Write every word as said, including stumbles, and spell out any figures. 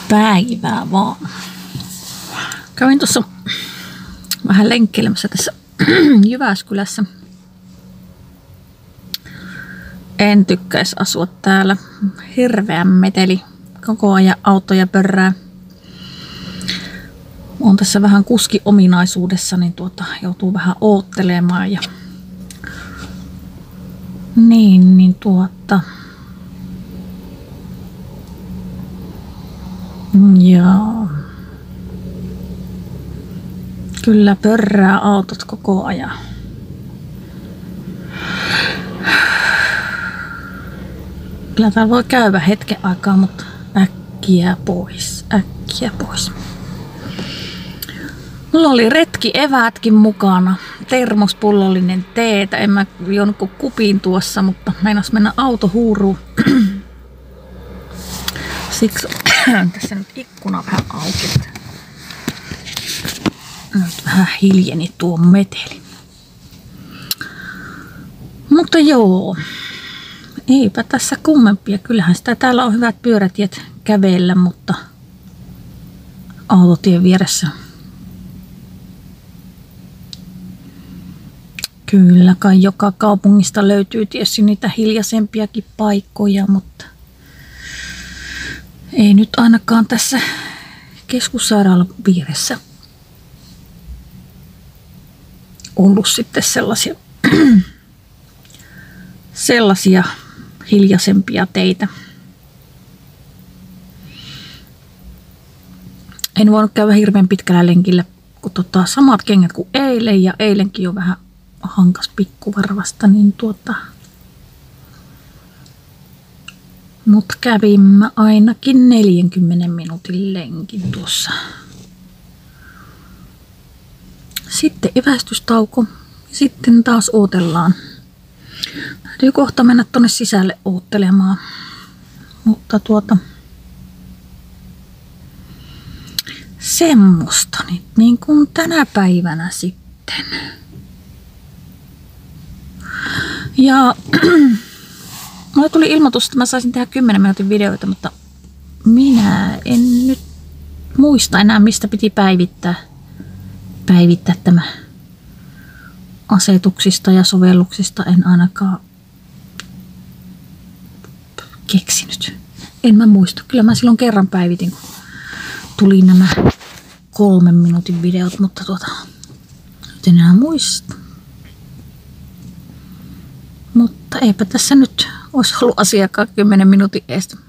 Päivää vaan. Kävin tuossa vähän lenkkeilemässä tässä Jyväskylässä. En tykkäisi asua täällä. Hirveä meteli. Koko ajan autoja pörrää. On tässä vähän kuski-ominaisuudessa, niin tuota, joutuu vähän oottelemaan. Ja niin, niin tuota... Joo. Kyllä pörrää autot koko ajan. Kyllä täällä voi käydä hetken aikaa, mutta äkkiä pois, äkkiä pois. Mulla oli retki eväätkin mukana. Termospullollinen teetä. En mä juonut kuin kupin tuossa, mutta meinas mennä autohuuruun. Siksi tässä nyt ikkuna vähän auki. Nyt vähän hiljeni tuo meteli. Mutta joo. Eipä tässä kummempia. Kyllähän sitä täällä on hyvät pyörätiet kävellä, mutta autotien vieressä. Kyllä kai joka kaupungista löytyy tietysti niitä hiljaisempiakin paikkoja, mutta ei nyt ainakaan tässä keskussairaalan vieressä ollut sitten sellaisia, sellaisia hiljaisempia teitä. En voinut käydä hirveän pitkällä lenkillä, kun tota, samat kengät kuin eilen ja eilenkin on vähän hankas pikkuvarvasta, niin tuota... Mutta kävimme ainakin neljänkymmenen minuutin lenkin tuossa. Sitten evästystauko. Sitten taas odotellaan. Täytyy kohta mennä tonne sisälle oottelemaan. Mutta tuota... Semmosta nyt niin kuin tänä päivänä sitten. Ja... Mulle tuli ilmoitus, että mä saisin tehdä kymmenen minuutin videoita, mutta minä en nyt muista enää, mistä piti päivittää, päivittää tämä asetuksista ja sovelluksista. En ainakaan keksinyt. En mä muista. Kyllä mä silloin kerran päivitin, kun tuli nämä kolmen minuutin videot, mutta tuota, nyt en enää muista. Mutta eipä tässä nyt olisi ollut asiakkaan kymmenen minuutin eestä.